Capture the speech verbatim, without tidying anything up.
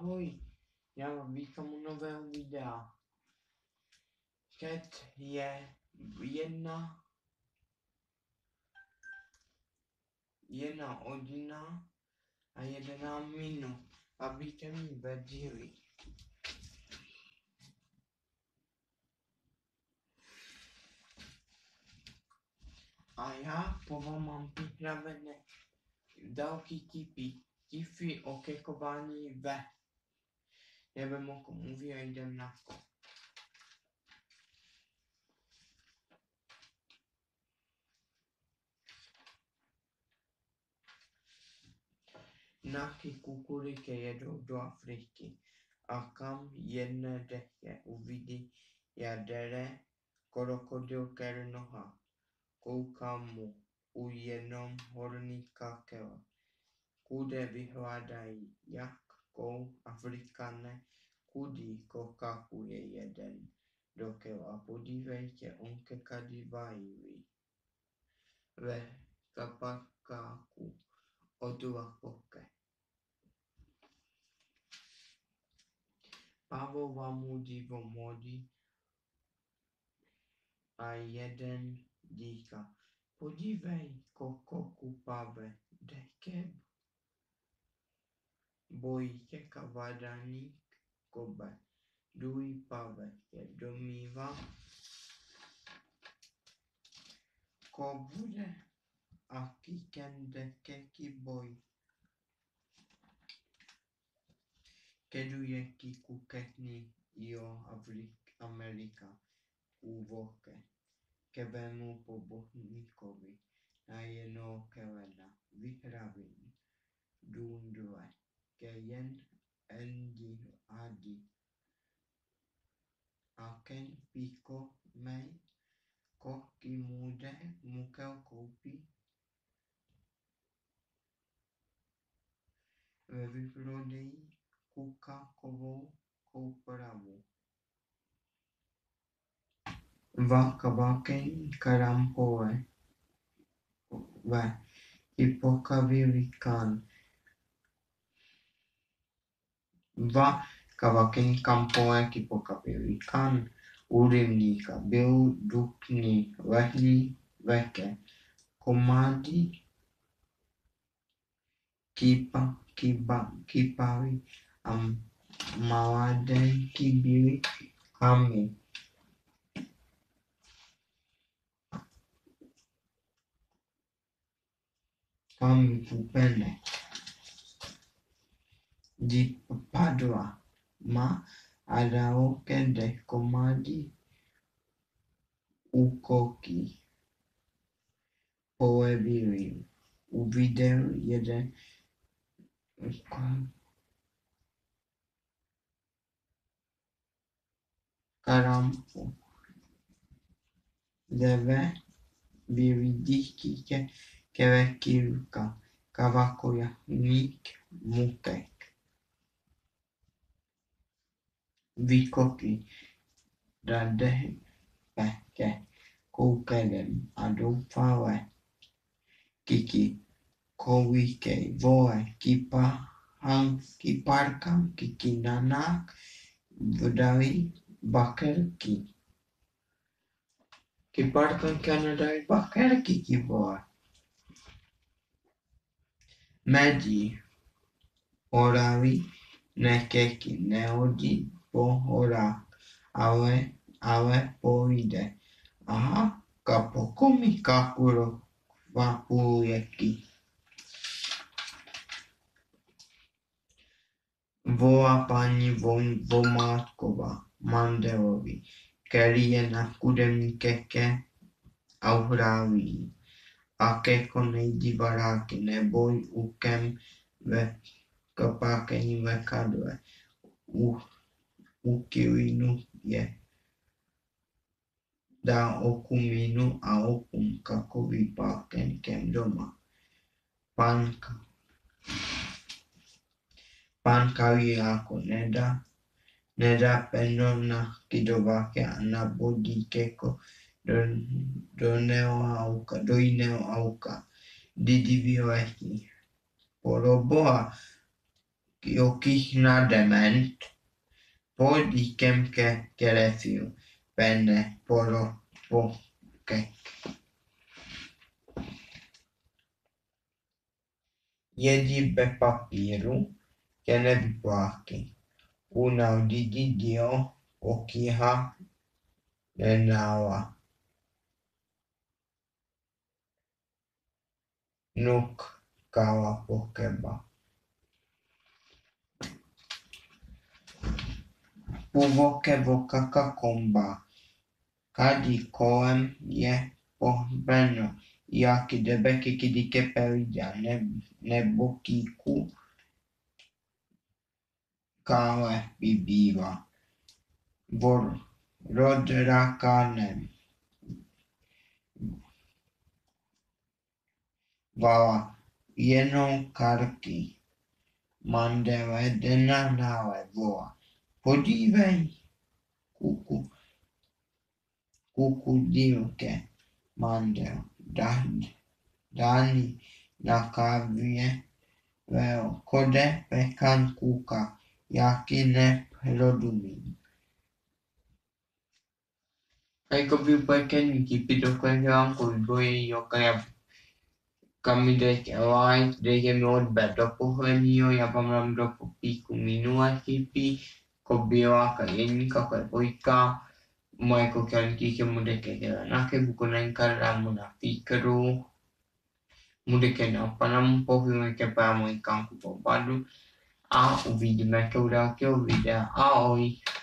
Ahoj, já vám vítám u nového videa. Teď je jedna, jedna hodina a jedenáct minut, abyste mi věděli. A já po vám mám připravené další tipy, tipy o kekování ve. Nevím, o kom mluví a jdem na to. Naky kukuliky jedou do Afriky a kam jedné deště uvidí jadere krokodil kernoha. Koukám mu u jenom horníka kela, kude vyhledají jakou Afrikané, kudy kokakuje jeden do kela. Podívejte, on kekady vají ve kapakáku od lakoke. Pavova mu divo modi a jeden díka. Podívej, kokoku pave, dekeb. Bojí tě kavadaník kobe. Duj pave tě domývá. Ko bude a kiken dekeky boj. Kedu je kiku ketni jo Afrik Amerika úvoke. Kevemu pobohníkovi na jeno kelena vyhravím dundle ke jen endi adi a ken piko mej koky mude mukel koupí ve vyprodejí kukakovou koupravu. Vakavaken karampole ve hypokavilikan. Va kavaken kampole hypokavilikan úrivníka byl dukný lehlý veke. Komády kipa, kiba, kipali a maladenky byly kamy. Kamy pupené. Di padla ma a dalo kende komády úkoky. Polevili. Uviděl jeden karampu. Deve byly díky ke kevekilka. Kavakoja ník mukek. Vykoky dade peke koukedem a doufale. Kiki kovikej vole kipa han kiparkam kiki nanák vdali bakerky. Kiparkam kanadaj bakerky ki vole. Medi horaví nekeky nehodí po horách, ale, ale pojde. Aha, kapokomi kakuro kvapuljeky. Volá paní Vomátková Mandelovi, který je na kudemní keke a uhráví. A keko nejdi baráky, neboj ukem ve kapákení ve kadle. U, u kilinu je. Dá okuminu a okum kakový pákenkem doma. Panka. Panka jako nedá, nedá peno na kidováke a na bodí keko do, do neo auka, do jiného auka. Didi vyletí. Poroboha jokih na dement, podikem ke kelefiu, penne poro poke. Jedi be papíru, che ne vypláky. Una digidio, okiha, nenala. Nuk kala pokeba. Puvoke voka kakomba. Kadi kolem je pohbeno. Jaki debeki kidike pelida ne, nebo kíku. Kále vybývá. Vor rodrakanem. Vala jenom karky. Mandele dena nále volá. Podívej, kuku. Kuku dílke. Mandel. Dání na kávě. Veo kode pekan kuka. Jaký nerozumím. Jako vyplekený kypy dokládám vývoji joka kami jdete like, dejte mi odber do pohledního, já vám dám do popíku minulé kypy, jako běláka jedníka, jako je dvojka, moje kokránky, že můžete dělat na kebu, konenka dámu na fíkeru, můžete na panamu pohledně, právo i kanku po badu a uvidíme u dalšího videa. Ahoj!